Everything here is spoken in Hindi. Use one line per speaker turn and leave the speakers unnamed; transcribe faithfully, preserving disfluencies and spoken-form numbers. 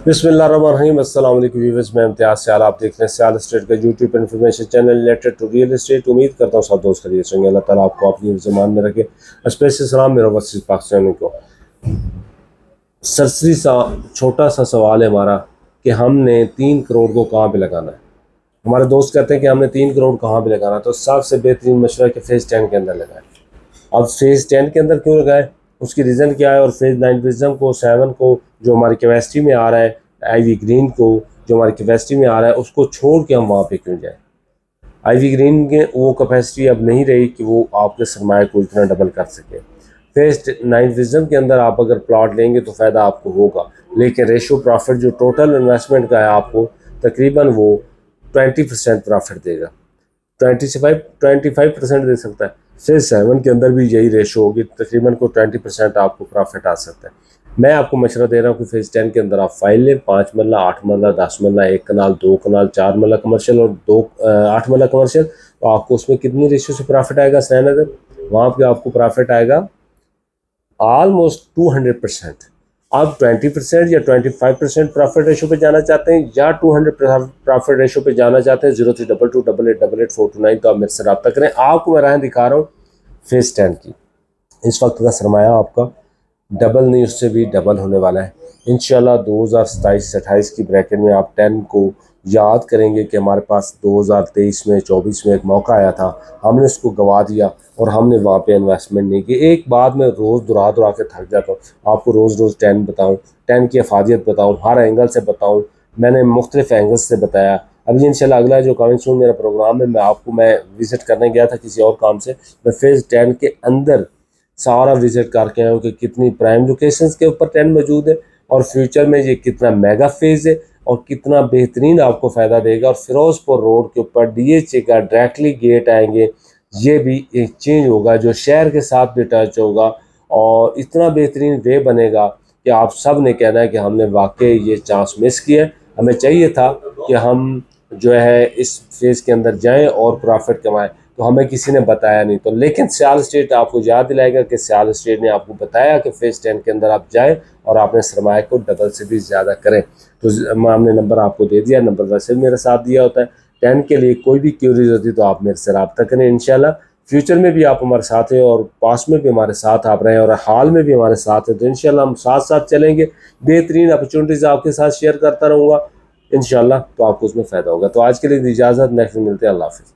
बिस्मिल्लाहिर्रहमानिर्रहीम। अस्सलाम वालेकुम व्यूअर्स, मैं इम्तियाज़ सियाल, आप देख रहे हैं सियाल एस्टेट का YouTube information channel related to real estate. उम्मीद करता हूँ सब दोस्त खरीद होंगे। अल्लाह ताला आपको अपनी ज़मान में रखे। स्पेशल सलाम मेरा वसी पाकिस्तानी को। सरसरी सा छोटा सा सवाल है हमारा कि हमने तीन करोड़ को कहाँ पे लगाना है। हमारे दोस्त कहते हैं कि हमने तीन करोड़ कहाँ पे लगाना है, तो सबसे बेहतरीन मशवरा कि फेज़ टेन के अंदर लगाएं। अब फेज़ टेन के अंदर क्यों लगाएं, उसकी रीज़न क्या है, और फेज़ नाइन विज़म को सेवन को जो हमारी कैपेसिटी में आ रहा है, आईवी ग्रीन को जो हमारी कैपेसिटी में आ रहा है, उसको छोड़ के हम वहाँ पे क्यों जाएं। आईवी ग्रीन के वो कैपेसिटी अब नहीं रही कि वो आपके सरमाए को इतना डबल कर सके। फेज़ नाइन विज़म के अंदर आप अगर प्लॉट लेंगे तो फ़ायदा आपको होगा, लेकिन रेशो प्रॉफिट जो टोटल इन्वेस्टमेंट का है आपको तकरीबन वो ट्वेंटी परसेंट प्रॉफिट देगा, ट्वेंटी से फाइव ट्वेंटी फाइव परसेंट दे सकता है। फेज़ सेवन के अंदर भी यही रेशो होगी, तकरीबन को ट्वेंटी परसेंट आपको प्रॉफिट आ सकता है। मैं आपको मशवरा दे रहा हूँ कि फेज़ टेन के अंदर आप फाइल लें, पाँच मरला, आठ मरला, दस मरला, एक कनाल, दो कनाल, चार मरला कमर्शियल और दो आठ मरला कमर्शियल। तो आपको उसमें कितनी रेशो से प्रॉफिट आएगा सैनगर, वहाँ पे आपको प्रॉफिट आएगा ऑलमोस्ट टू हंड्रेड परसेंट। आप ट्वेंटी परसेंट या twenty five percent profit ratio पे जाना चाहते हैं या टू हंड्रेड प्रॉफिट रेशो पे जाना चाहते हैं, zero three double two double eight double eight four two nine, तो आप मेरे से रब्ता करें। आपको मैं राह दिखा रहा हूँ फेज़ टेन की। इस वक्त का सरमाया आपका डबल नहीं, उससे भी डबल होने वाला है इंशाल्लाह। दो हज़ार सताईस अट्ठाईस की ब्रैकेट में आप टेन को याद करेंगे कि हमारे पास दो हज़ार तेईस में चौबीस में एक मौका आया था, हमने उसको गवा दिया और हमने वहाँ पे इन्वेस्टमेंट नहीं की। एक बात मैं रोज़ दुरा दुरा के थक जाता हूँ, आपको रोज़ रोज़ टेन बताऊँ, टेन की अफादियत बताऊँ, हर एंगल से बताऊँ। मैंने मुख्तलिफ एंगल्स से बताया। अभी इंशाल्लाह अगला जो कमिंग सून मेरा प्रोग्राम है, मैं आपको मैं विज़िट करने गया था किसी और काम से, मैं फेज़ टेन के अंदर सारा विजिट करके आया हूँ कि कितनी प्राइम लोकेशंस के ऊपर टेन मौजूद है और फ्यूचर में ये कितना मेगा फेज़ है और कितना बेहतरीन आपको फ़ायदा देगा। और फिरोजपुर रोड के ऊपर डीएचए का डायरेक्टली गेट आएंगे, ये भी एक चेंज होगा जो शहर के साथ भी टच होगा और इतना बेहतरीन वे बनेगा कि आप सब ने कहना है कि हमने वाकई ये चांस मिस किया। हमें चाहिए था कि हम जो है इस फेज़ के अंदर जाएँ और प्रॉफिट कमाएँ, तो हमें किसी ने बताया नहीं। तो लेकिन सियाल स्टेट आपको याद दिलाएगा कि सियाल स्टेट ने आपको बताया कि फेज़ टेन के अंदर आप जाएं और आपने सरमाए को डबल से भी ज़्यादा करें। तो हमने नंबर आपको दे दिया, नंबर वैसे भी मेरा साथ दिया होता है। टेन के लिए कोई भी क्यूरीज होती तो आप मेरे से रब्ता करें। इंशाल्लाह फ्यूचर में भी आप हमारे साथ हैं और पास में भी हमारे साथ आप रहे हैं और हाल में भी हमारे साथ हैं, तो इंशाल्लाह हम साथ साथ चलेंगे। बेहतरीन अपॉर्चुनिटीज़ आपके साथ शेयर करता रहूँगा इंशाल्लाह, तो आपको उसमें फ़ायदा होगा। तो आज के लिए इजाज़त, नेक्स्ट मिलते हैं। अल्लाह हाफ़िज़।